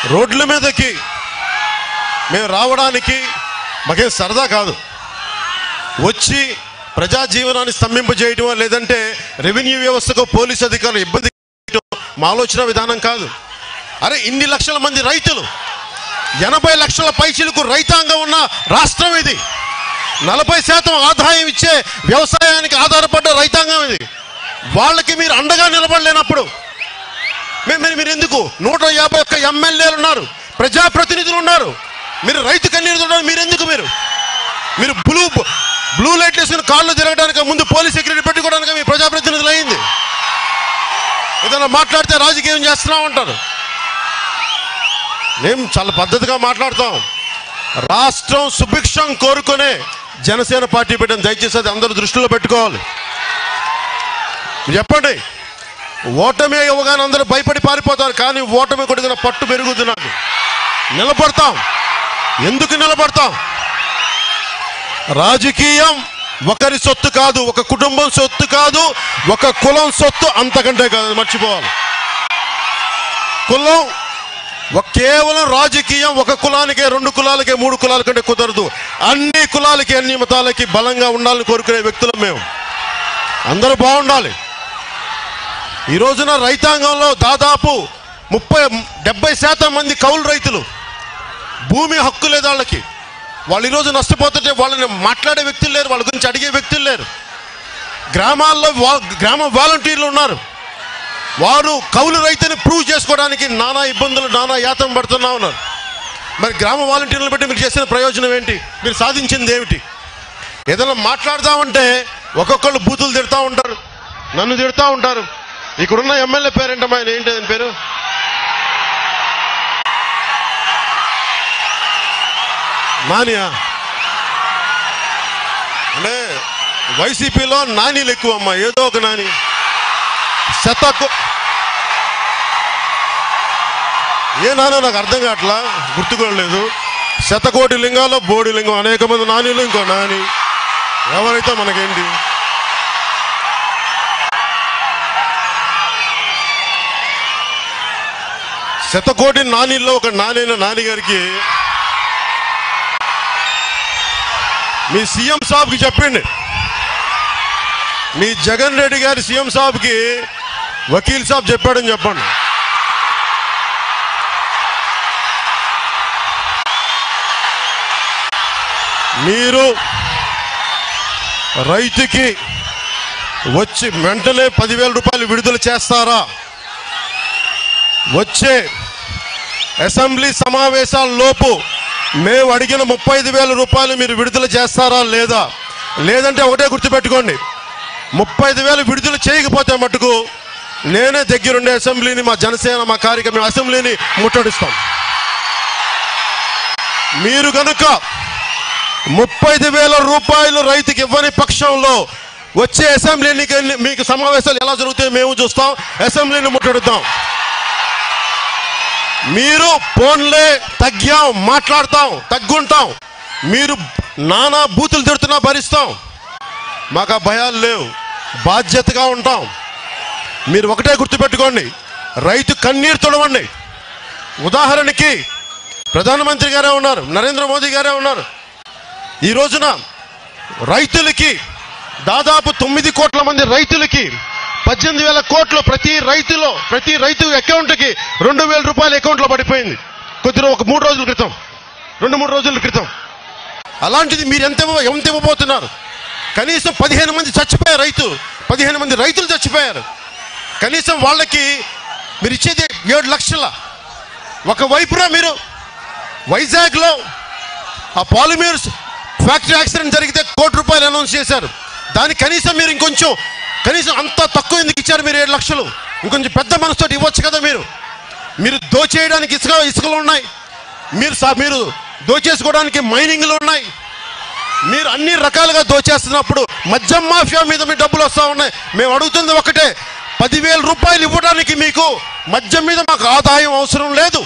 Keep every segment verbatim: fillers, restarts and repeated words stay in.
రోడ్ల మీదకి మేము రావడానికి మాకేం సరదా కాదు. వచ్చి ప్రజా జీవనాన్ని స్తంభింపజేయటం లేదంటే రెవెన్యూ వ్యవస్థకు పోలీసు అధికారులు ఇబ్బంది మా ఆలోచన విధానం కాదు. అరే ఇన్ని లక్షల మంది రైతులు, ఎనభై లక్షల పైచిలకు రైతాంగం ఉన్న రాష్ట్రం ఇది. నలభై శాతం ఆదాయం ఇచ్చే వ్యవసాయానికి ఆధారపడ్డ రైతాంగం ఇది. వాళ్ళకి మీరు అండగా నిలబడలేనప్పుడు మీరు మీరు ఎందుకు? నూట యాభై ఒక్క ఎమ్మెల్యేలు ఉన్నారు, ప్రజాప్రతినిధులు ఉన్నారు, మీరు రైతు కన్నీరు ఉన్నారు. మీరు ఎందుకు మీరు మీరు బ్లూ బ్లూ లైట్లు వేసుకుని కాళ్ళు తిరగడానికి ముందు పోలీస్ సెక్యూరిటీ పెట్టుకోవడానికి మీ ప్రజాప్రతినిధులు అయింది. ఏదైనా మాట్లాడితే రాజకీయం చేస్తున్నాం అంటారు. మేము చాలా పద్ధతిగా మాట్లాడతాం. రాష్ట్రం సుభిక్షం కోరుకునే జనసేన పార్టీ పెట్టిన, దయచేసి అది అందరూ దృష్టిలో పెట్టుకోవాలి. చెప్పండి, ఓటమి ఇవ్వగానే అందరూ భయపడి పారిపోతారు, కానీ ఓటమి కొడుకున్న పట్టు పెరుగుతున్నాడు. నిలబడతాం. ఎందుకు నిలబడతాం? రాజకీయం ఒకరి సొత్తు కాదు, ఒక కుటుంబం సొత్తు కాదు, ఒక కులం సొత్తు అంతకంటే కాదు, మర్చిపోవాలి. కులం కేవలం రాజకీయం ఒక కులానికే, రెండు కులాలకే, మూడు కులాల కంటే కుదరదు. అన్ని కులాలకి, అన్ని మతాలకి బలంగా ఉండాలని కోరుకునే వ్యక్తులం మేము. అందరూ బాగుండాలి. ఈ రోజున రైతాంగంలో దాదాపు ముప్పై డెబ్బై శాతం మంది కౌలు రైతులు. భూమి హక్కు లేదు వాళ్ళకి. వాళ్ళు ఈరోజు నష్టపోతుంటే వాళ్ళని మాట్లాడే వ్యక్తులు లేరు, వాళ్ళ గురించి అడిగే వ్యక్తులు లేరు. గ్రామాల్లో గ్రామ వాలంటీర్లు ఉన్నారు. వారు కౌలు రైతుని ప్రూవ్ చేసుకోవడానికి నానా ఇబ్బందులు, నానా యాతం పడుతున్నా ఉన్నారు. మరి గ్రామ వాలంటీర్లను బట్టి మీరు చేసిన ప్రయోజనం ఏంటి? మీరు సాధించింది ఏమిటి? ఏదైనా మాట్లాడదామంటే ఒక్కొక్కళ్ళు బూతులు తిడతా ఉంటారు, నన్ను తిడతా ఉంటారు. ఇక్కడున్న ఎమ్మెల్యే పేరేంటమ్మా? ఆయన ఏంటి ఆయన పేరు? నానియా? అంటే వైసీపీలో నానీలు ఎక్కువ అమ్మా. ఏదో ఒక నాని. శతకు ఏ నానో నాకు అర్థం కావట్లా, గుర్తుకోలేదు. శతకోటి లింగాల్లో బోడి లింగం, అనేక మంది నానీలు, ఇంకో నాని. ఎవరైతే మనకేంటి? శతకోటి నానీల్లో ఒక నానైన నాని గారికి మీ సీఎం సాబ్కి చెప్పండి, మీ జగన్ రెడ్డి గారి సీఎం సాబ్కి వకీల్ సాబ్ చెప్పాడని చెప్పండి. మీరు రైతుకి వచ్చి వెంటనే పదివేల రూపాయలు విడుదల చేస్తారా? వచ్చే అసెంబ్లీ సమావేశాల లోపు మేము అడిగిన ముప్పై ఐదు వేల రూపాయలు మీరు విడుదల చేస్తారా లేదా? లేదంటే ఒకటే గుర్తుపెట్టుకోండి, ముప్పై ఐదు వేలు విడుదల చేయకపోతే మటుకు నేనే దగ్గరుండే అసెంబ్లీని, మా జనసేన, మా కార్యక్రమం అసెంబ్లీని ముట్టడిస్తాం. మీరు కనుక ముప్పై ఐదు వేల రూపాయలు రైతుకి ఇవ్వని పక్షంలో వచ్చే అసెంబ్లీని మీకు సమావేశాలు ఎలా జరుగుతాయో మేము చూస్తాం, అసెంబ్లీని ముట్టడిద్దాం. మీరు ఫోన్లే తగ్గాం, మాట్లాడతాం, తగ్గుంటాం. మీరు నానా బూతులు తిడుతున్నా భరిస్తాం. మాకు ఆ భయాలు లేవు, బాధ్యతగా ఉంటాం. మీరు ఒకటే గుర్తుపెట్టుకోండి, రైతు కన్నీరు తొడవండి. ఉదాహరణకి ప్రధానమంత్రి గారే ఉన్నారు, నరేంద్ర మోదీ గారే ఉన్నారు. ఈ రోజున రైతులకి దాదాపు తొమ్మిది కోట్ల మంది రైతులకి పద్దెనిమిది వేల కోట్లు ప్రతి రైతులో ప్రతి రైతు అకౌంట్కి రెండు వేల రూపాయల అకౌంట్లో పడిపోయింది కొద్దిగా ఒక మూడు రోజుల క్రితం, రెండు మూడు రోజుల క్రితం. అలాంటిది మీరు ఎంత ఎంత ఇవ్వబోతున్నారు? కనీసం పదిహేను మంది చచ్చిపోయారు, రైతు పదిహేను మంది రైతులు చచ్చిపోయారు. కనీసం వాళ్ళకి మీరు ఇచ్చేది ఏడు లక్షల. ఒకవైపున మీరు వైజాగ్లో ఆ పాలిమర్స్ ఫ్యాక్టరీ యాక్సిడెంట్ జరిగితే కోటి రూపాయలు అనౌన్స్ చేశారు. దానికి కనీసం మీరు ఇంకొంచెం కనీసం అంత తక్కువ ఎందుకు ఇచ్చారు? మీరు ఏడు లక్షలు ఇంకొంచెం పెద్ద మనసుతో ఇవ్వచ్చు కదా. మీరు మీరు దోచేయడానికి ఇసుక ఇసుకలు ఉన్నాయి, మీరు మీరు దోచేసుకోవడానికి మైనింగ్లు ఉన్నాయి. మీరు అన్ని రకాలుగా దోచేస్తున్నప్పుడు మద్యం మాఫియా మీద మీ డబ్బులు వస్తూ ఉన్నాయి. మేము అడుగుతుంది ఒకటే, పదివేల రూపాయలు ఇవ్వడానికి మీకు మద్యం మీద మాకు ఆదాయం అవసరం లేదు.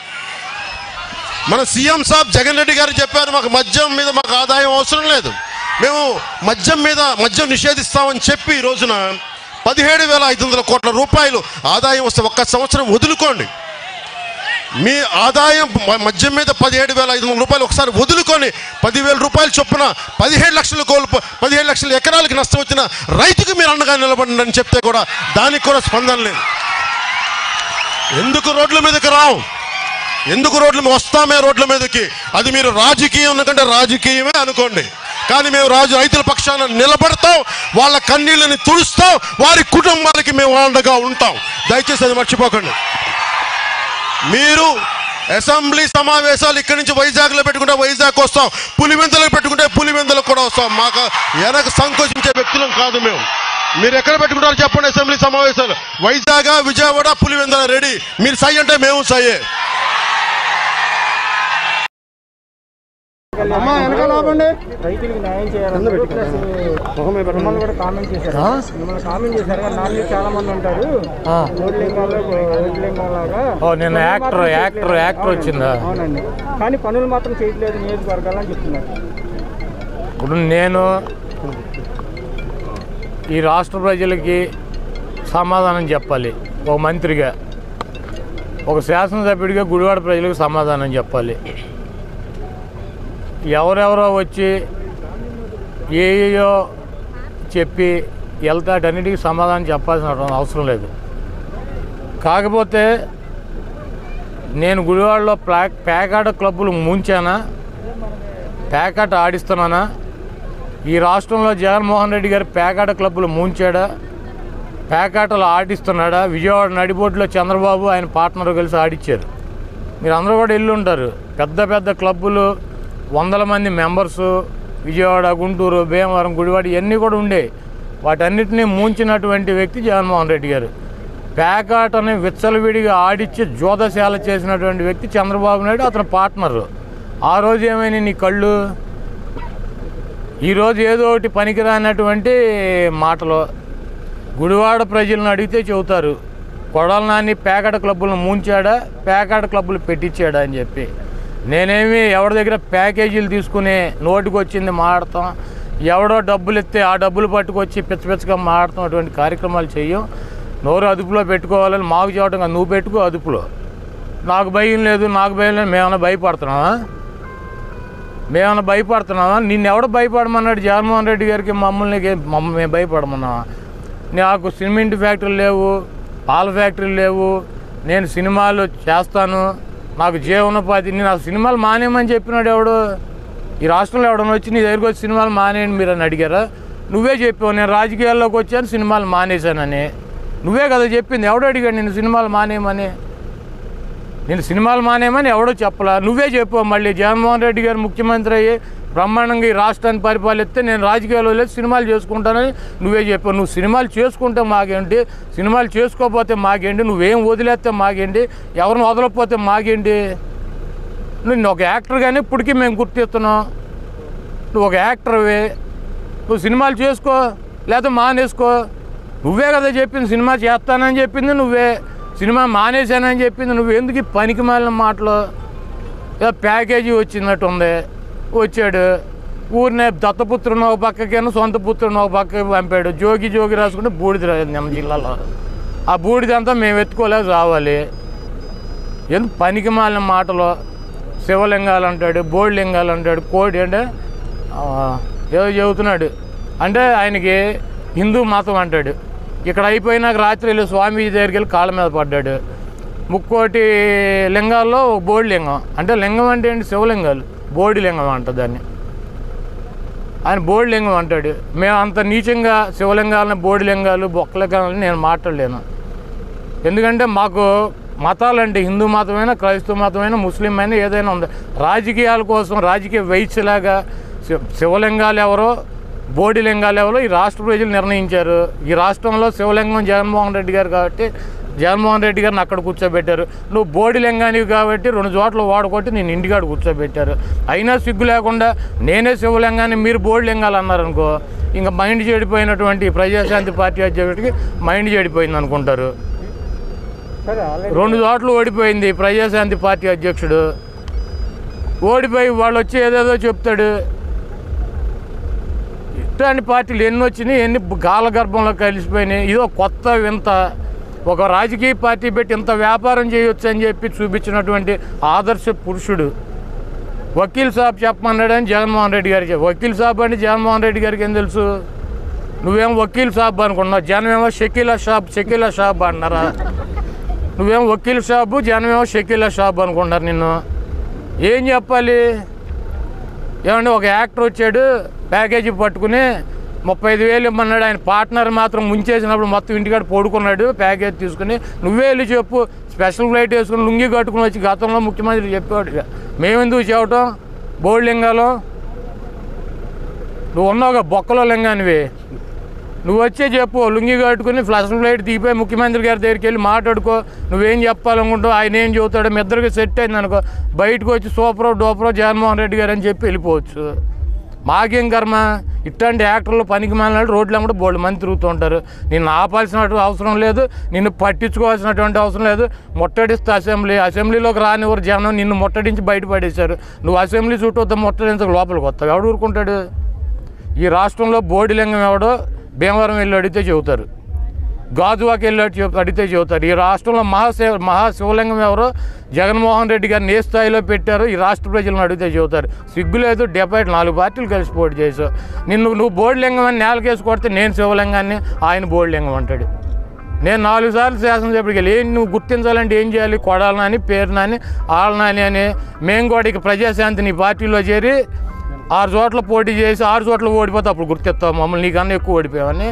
మన సీఎం సాబ్ జగన్ రెడ్డి గారు చెప్పారు, మాకు మద్యం మీద మాకు ఆదాయం అవసరం లేదు, మేము మద్యం మీద మద్యం నిషేధిస్తామని చెప్పి ఈ రోజున పదిహేడు వేల ఐదు వందల కోట్ల రూపాయలు ఆదాయం వస్తే ఒక్క సంవత్సరం వదులుకోండి. మీ ఆదాయం మద్యం మీద పదిహేడు వేల ఐదు వందల రూపాయలు ఒకసారి వదులుకొని పదివేల రూపాయలు చొప్పున పదిహేడు లక్షలు కోల్పో పదిహేడు లక్షల ఎకరాలకి నష్టం వచ్చిన రైతుకు మీరు అండగా నిలబడండి అని చెప్తే కూడా దానికి కూడా స్పందన లేదు. ఎందుకు రోడ్ల మీదకి రావు? ఎందుకు రోడ్ల మీద వస్తామే రోడ్ల మీదకి? అది మీరు రాజకీయం ఎందుకంటే రాజకీయమే అనుకోండి, కానీ మేము రాజు రైతుల పక్షాన నిలబడతాం, వాళ్ళ కన్నీళ్ళని తుడుస్తాం, వారి కుటుంబాలకి మేము అండగా ఉంటాం. దయచేసి అది మర్చిపోకండి. మీరు అసెంబ్లీ సమావేశాలు ఇక్కడి నుంచి వైజాగ్లో పెట్టుకుంటే వైజాగ్ వస్తాం, పులివెందులకు పెట్టుకుంటే పులివెందులకు కూడా వస్తాం. మాకు వెనక సంకోచించే వ్యక్తులం కాదు మేము. మీరు ఎక్కడ పెట్టుకుంటారో చెప్పండి. అసెంబ్లీ సమావేశాలు వైజాగ్, విజయవాడ, పులివెందుల రెడీ. మీరు సై అంటే మేము సయ్యే. రైతులకు న్యాయం చేయాలని మిమ్మల్ని కూడా కామెంట్ చేశారు. మిమ్మల్ని కామెంట్ చేశారు కానీ నాలుగు చాలా మంది ఉంటారు లాగా. నేను యాక్టర్ యాక్టర్ యాక్టర్ వచ్చిందా? అవునండి, కానీ పనులు మాత్రం చేయట్లేదు నియోజకవర్గాలని చెప్తున్నారు. ఇప్పుడు నేను ఈ రాష్ట్ర ప్రజలకి సమాధానం చెప్పాలి. ఒక మంత్రిగా, ఒక శాసనసభ్యుడిగా గుడివాడ ప్రజలకు సమాధానం చెప్పాలి. ఎవరెవరో వచ్చి ఏయో చెప్పి వెళ్తాటన్నిటికీ సమాధానం చెప్పాల్సిన అవసరం లేదు. కాకపోతే నేను గుడివాడలో ప్లా పేకాట క్లబ్బులు ముంచానా, పేకాట ఆడిస్తున్నానా? ఈ రాష్ట్రంలో జగన్మోహన్ రెడ్డి గారు పేకాట క్లబ్బులు ముంచాడా, పేకాటలు ఆడిస్తున్నాడా? విజయవాడ నడిబొడ్డులో చంద్రబాబు ఆయన పార్ట్నర్ కలిసి ఆడిచ్చారు. మీరు అందరూ కూడా వెళ్ళి ఉంటారు. పెద్ద పెద్ద క్లబ్బులు, వందల మంది మెంబర్సు, విజయవాడ, గుంటూరు, భీమవరం, గుడివాడ ఇవన్నీ కూడా ఉండే. వాటన్నిటినీ ముంచినటువంటి వ్యక్తి జగన్మోహన్ రెడ్డి గారు. పేకాటని విచ్చలవిడిగా ఆడిచ్చి జోదశాల చేసినటువంటి వ్యక్తి చంద్రబాబు నాయుడు, అతని పార్ట్నరు. ఆ రోజు ఏమైనా నీ కళ్ళు? ఈరోజు ఏదో ఒకటి పనికిరానటువంటి మాటలు గుడివాడ ప్రజలను అడిగితే చెబుతారు, కొడాల నాని పేకాట క్లబ్బులను ముంచాడా, పేకాట క్లబ్బులు పెట్టించాడా అని చెప్పి. నేనేమి ఎవరి దగ్గర ప్యాకేజీలు తీసుకుని నోటికి వచ్చింది మాడతాం, ఎవడో డబ్బులు ఇస్తే ఆ డబ్బులు పట్టుకొచ్చి పిచ్చ పిచ్చగా మాడతాం, అటువంటి కార్యక్రమాలు చెయ్యం. నోరు అదుపులో పెట్టుకోవాలని మాకు చెప్పడం కాదు, నువ్వు పెట్టుకో అదుపులో. నాకు భయం లేదు, నాకు భయం లేదు. మేమన్నా భయపడుతున్నావా? మేమన్నా భయపడుతున్నావా? నిన్ను ఎవడో భయపడమన్నాడు? జగన్మోహన్ రెడ్డి గారికి మమ్మల్ని మమ్మల్ని మేము భయపడమన్నావా? నాకు సిమెంట్ ఫ్యాక్టరీలు లేవు, పాల ఫ్యాక్టరీలు లేవు, నేను సినిమాలు చేస్తాను, నాకు జీవనోపాధి. నేను ఆ సినిమాలు మానేయమని చెప్పినాడు ఎవడు? ఈ రాష్ట్రంలో ఎవడన్నా వచ్చి నీ దగ్గరికి వచ్చి సినిమాలు మానేయండి మీరు అని అడిగారా? నువ్వే చెప్పావు నేను రాజకీయాల్లోకి వచ్చాను సినిమాలు మానేశానని. నువ్వే కదా చెప్పింది. ఎవడో అడిగాడు నేను సినిమాలు మానేయమని? నేను సినిమాలు మానేయమని ఎవడో చెప్పలా, నువ్వే చెప్పావు. మళ్ళీ జగన్మోహన్ రెడ్డి గారు ముఖ్యమంత్రి అయ్యి బ్రహ్మాండంగా ఈ రాష్ట్రాన్ని పరిపాలిస్తే నేను రాజకీయాల్లో లేదు సినిమాలు చేసుకుంటానని నువ్వే చెప్పావు. నువ్వు సినిమాలు చేసుకుంటే మాకేంటి, సినిమాలు చేసుకోకపోతే మాకేంటి, నువ్వేం వదిలేస్తే మాకేంటి, ఎవరిని వదలకపోతే మాకేంటి? నువ్వు ఒక యాక్టర్గానే ఇప్పటికీ మేము గుర్తిస్తున్నాం. నువ్వు ఒక యాక్టర్వే, నువ్వు సినిమాలు చేసుకో లేకపోతే మానేసుకో. నువ్వే కదా చెప్పింది సినిమా చేస్తానని చెప్పింది నువ్వే, సినిమా మానేశానని చెప్పింది నువ్వు. ఎందుకు పనికి మాలిన మాటలు? ఏదో ప్యాకేజీ వచ్చినట్టు ఉంది, వచ్చాడు ఊరినే దత్తపుత్రుని ఒక పక్కకేనో సొంత పుత్రుని ఒక పక్కకి పంపాడు. జోగి జోగి రాసుకుంటే బూడిద మన జిల్లాలో. ఆ బూడిదంతా మేము ఎత్తుకోలేక రావాలి. ఎందుకు పనికి మాలిన మాటలు? శివలింగాలు అంటాడు, బోడి లింగాలు అంటాడు, కోడి అంటే ఏదో చెబుతున్నాడు. అంటే ఆయనకి హిందూ మతం అంటాడు. ఇక్కడ అయిపోయినాక రాత్రి వెళ్ళి స్వామీజీ దగ్గరికి వెళ్ళి కాళ్ళ మీద పడ్డాడు. ముక్కోటి లింగాల్లో బోడి లింగం అంటే, లింగం అంటే ఏంటి? శివలింగాలు, బోడి లింగం అంట దాన్ని. ఆయన బోడి లింగం అంటాడు. మేము అంత నీచంగా శివలింగాలని, బోడి లింగాలు, బొక్కలింగాలని నేను మాట్లాడలేను. ఎందుకంటే మాకు మతాలంటే హిందూ మతమైనా, క్రైస్తవ మతమైనా, ముస్లిం అయినా ఏదైనా ఉంది. రాజకీయాల కోసం రాజకీయ వైశ్యలాగా శివలింగాలు ఎవరో, బోడి లింగాలు ఎవరో ఈ రాష్ట్ర ప్రజలు నిర్ణయించారు. ఈ రాష్ట్రంలో శివలింగం జగన్మోహన్ రెడ్డి గారు కాబట్టి జగన్మోహన్ రెడ్డి గారిని అక్కడ కూర్చోబెట్టారు. నువ్వు బోడి లింగానివి కాబట్టి రెండు చోట్ల వాడుకొట్టి నేను ఇంటికాడ కూర్చోబెట్టారు. అయినా సిగ్గు లేకుండా నేనే శివలింగాన్ని మీరు బోడి లింగాలు అన్నారనుకో, ఇంకా మైండ్ చెడిపోయినటువంటి ప్రజాశాంతి పార్టీ అధ్యక్షుడికి మైండ్ చెడిపోయింది అనుకుంటారు. రెండు చోట్ల ఓడిపోయింది ప్రజాశాంతి పార్టీ అధ్యక్షుడు. ఓడిపోయి వాళ్ళు వచ్చి ఏదేదో చెప్తాడు. ఇట్లాంటి పార్టీలు ఎన్ని వచ్చినాయి, ఎన్ని గాలగర్భంలో కలిసిపోయినాయి. ఇదో కొత్త వింత. ఒక రాజకీయ పార్టీ పెట్టి ఇంత వ్యాపారం చేయొచ్చు అని చెప్పి చూపించినటువంటి ఆదర్శ పురుషుడు. వకీల్ సాబ్ చెప్పమన్నాడని జగన్మోహన్ రెడ్డి గారికి. వకీల్ సాబ్ అంటే జగన్మోహన్ రెడ్డి గారికి ఏం తెలుసు? నువ్వేం వకీల్ సాబ్ అనుకున్నావు, జనమేమో షకీలా షాబ్ షకీలా షాబ్ అన్నారా? నువ్వేమో వకీల్ షాబు, జనమేమో షకీలా షాబ్ అనుకుంటున్నారు నిన్ను. ఏం చెప్పాలి? ఏమంటే ఒక యాక్టర్ వచ్చాడు ప్యాకేజీ పట్టుకుని ముప్పై ఐదు వేలు ఇమ్మన్నాడు. ఆయన పార్ట్నర్ మాత్రం ముంచేసినప్పుడు మొత్తం ఇంటికాడ పడుకున్నాడు ప్యాకేజ్ తీసుకుని. నువ్వే వెళ్ళి చెప్పు, స్పెషల్ ఫ్లైట్ వేసుకుని లుంగి కట్టుకుని వచ్చి గతంలో ముఖ్యమంత్రి చెప్పాడు. మేమెందుకు చెప్పటం? బోర్డు లింగాలు నువ్వు ఉన్నావుగా బొక్కలో లింగానివి. నువ్వు వచ్చే చెప్పు, లుంగి కట్టుకుని స్పెషల్ ఫ్లైట్ దిగిపోయి ముఖ్యమంత్రి గారి దగ్గరికి వెళ్ళి మాట్లాడుకో. నువ్వేం చెప్పాలనుకుంటావు, ఆయన ఏం చెబుతాడో మీ ఇద్దరికి సెట్ అయింది అనుకో, బయటకు వచ్చి సూపరో డోపరో జగన్మోహన్ రెడ్డి గారు అని చెప్పి వెళ్ళిపోవచ్చు. మాకేం కర్మ? ఇట్లాంటి యాక్టర్లు పనికి మాలినాడు రోడ్లు కూడా బోల్డ్ మంది తిరుగుతూ ఉంటారు. నిన్ను ఆపాల్సిన అవసరం లేదు, నిన్ను పట్టించుకోవాల్సినటువంటి అవసరం లేదు. ముట్టడిస్తే అసెంబ్లీ అసెంబ్లీలోకి రానివారు జనం, నిన్ను ముట్టడించి బయటపడేశారు. నువ్వు అసెంబ్లీ చుట్టూ ముట్టడించక లోపలికి వస్తావు. ఎవడు ఊరుకుంటాడు? ఈ రాష్ట్రంలో బోడిలింగం ఎవడో భీమవరం వెళ్ళి అడిగితే చెబుతారు, గాజువాకి వెళ్ళి అడిగితే చెబుతారు. ఈ రాష్ట్రంలో మహాశివ మహాశివలింగం ఎవరో జగన్మోహన్ రెడ్డి గారిని ఏ స్థాయిలో పెట్టారో ఈ రాష్ట్ర ప్రజలను అడిగితే చెబుతారు. సిగ్గులేదు, డెబ్బై నాలుగు పార్టీలు కలిసి పోటీ చేసావు. నిన్ను నువ్వు బోడిలింగం అని నేలకేసి కొడితే నేను శివలింగాన్ని, ఆయన బోడిలింగం అంటాడు. నేను నాలుగు సార్లు శాసనసభ్యుడికి వెళ్ళి ఏం నువ్వు గుర్తించాలంటే ఏం చేయాలి? కొడాలని, పేరునాని, ఆళ్ళనాని అని. మేము కూడా ఇక ప్రజాశాంతి నీ పార్టీలో చేరి ఆరు చోట్ల పోటీ చేసి ఆరు చోట్ల ఓడిపోతే అప్పుడు గుర్తిస్తావు మమ్మల్ని, నీకన్నా ఎక్కువ ఓడిపోయావని.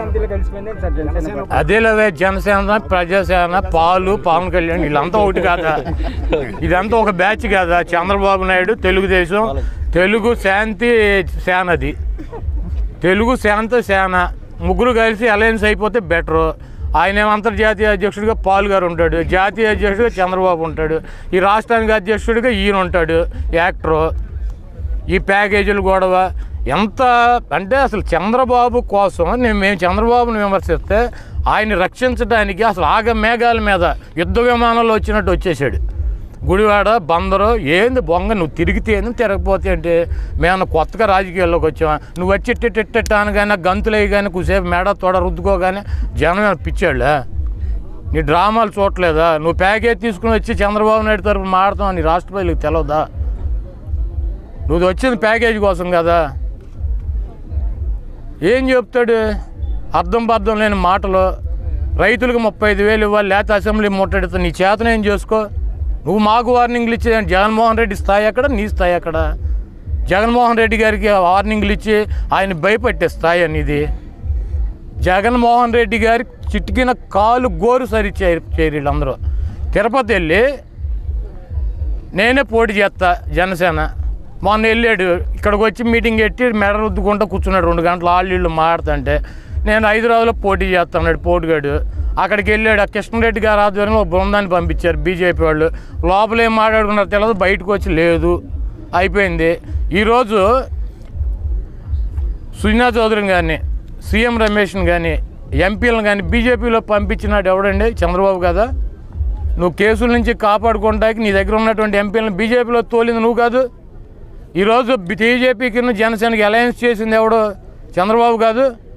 అదేలేవే జనసేన, ప్రజాసేన, పాలు, పవన్ కళ్యాణ్ వీళ్ళంతా ఒకటి కాదా? ఇదంతా ఒక బ్యాచ్ కాదా? చంద్రబాబు నాయుడు, తెలుగుదేశం, తెలుగు శాంతి సేనది, తెలుగు శాంతి సేన ముగ్గురు కలిసి అలయన్స్ అయిపోతే బెటరు. ఆయన ఏమో అంతర్జాతీయ అధ్యక్షుడిగా పాల్ గారు ఉంటాడు, జాతీయ అధ్యక్షుడిగా చంద్రబాబు ఉంటాడు, ఈ రాష్ట్రానికి అధ్యక్షుడిగా ఈయన ఉంటాడు యాక్టరు. ఈ ప్యాకేజీలు గొడవ ఎంత అంటే అసలు చంద్రబాబు కోసం నేను మేము చంద్రబాబుని విమర్శిస్తే ఆయన్ని రక్షించడానికి అసలు ఆగ మేఘాల మీద యుద్ధ విమానంలో వచ్చినట్టు వచ్చేసాడు. గుడివాడ బందరు ఏంది బొంగ, నువ్వు తిరిగితే ఏంది తిరగపోతే అంటే మేము కొత్తగా రాజకీయాల్లోకి వచ్చావా? నువ్వు వచ్చి ఇట్టిట్టాను కానీ గంతులయ్యి కానీ కుసేపు మేడ తోడ రుద్దుకోగానే జనం పిచ్చాళ్ళా? నీ డ్రామాలు చూడలేదా? నువ్వు ప్యాకేజ్ తీసుకుని వచ్చి చంద్రబాబు నాయుడు తరఫున మాడతావు, నీ రాష్ట్ర ప్రజలకు తెలవదా? నువ్వు వచ్చింది ప్యాకేజీ కోసం కదా. ఏం చెప్తాడు? అర్థం బద్ధం లేని మాటలు. రైతులకు ముప్పై ఐదు వేలు ఇవ్వాలి, లేకపోతే అసెంబ్లీ ముట్టడితే నీ చేతన ఏం చేసుకో. నువ్వు మాకు వార్నింగ్లు ఇచ్చే జగన్మోహన్ రెడ్డి స్థాయి ఎక్కడ, నీ స్థాయి ఎక్కడ? జగన్మోహన్ రెడ్డి గారికి వార్నింగ్లు ఇచ్చి ఆయన భయపెట్టే స్థాయి అనేది. జగన్మోహన్ రెడ్డి గారి చిటికిన కాలు గోరు సరి చేయరు వీళ్ళందరూ. తిరుపతి వెళ్ళి నేనే పోటీ చేస్తా జనసేన మొన్న వెళ్ళాడు, ఇక్కడికి వచ్చి మీటింగ్ పెట్టి మెడ రుద్దుకుంటూ కూర్చున్నాడు రెండు గంటలు వాళ్ళు వీళ్ళు మాట్లాడుతుంటే. నేను హైదరాబాద్లో పోటీ చేస్తున్నాడు పోటీగాడు. అక్కడికి వెళ్ళాడు, ఆ కృష్ణారెడ్డి గారు ఆధ్వర్యంలో ఒక బృందాన్ని పంపించారు బీజేపీ వాళ్ళు. లోపల ఏం మాట్లాడుకున్నారో తెలియదు, బయటకు వచ్చి లేదు, అయిపోయింది. ఈరోజు సుజనా చౌదరిని కానీ, సీఎం రమేష్ని కానీ, ఎంపీలను కానీ బీజేపీలో పంపించినాడు ఎవడండి? చంద్రబాబు కదా. నువ్వు కేసుల నుంచి కాపాడుకోవడానికి నీ దగ్గర ఉన్నటువంటి ఎంపీలను బీజేపీలో తోలింది నువ్వు కాదు. ఈరోజు బీజేపీకి జనసేనకి అలయన్స్ చేసింది ఎవడో? చంద్రబాబు కాదు.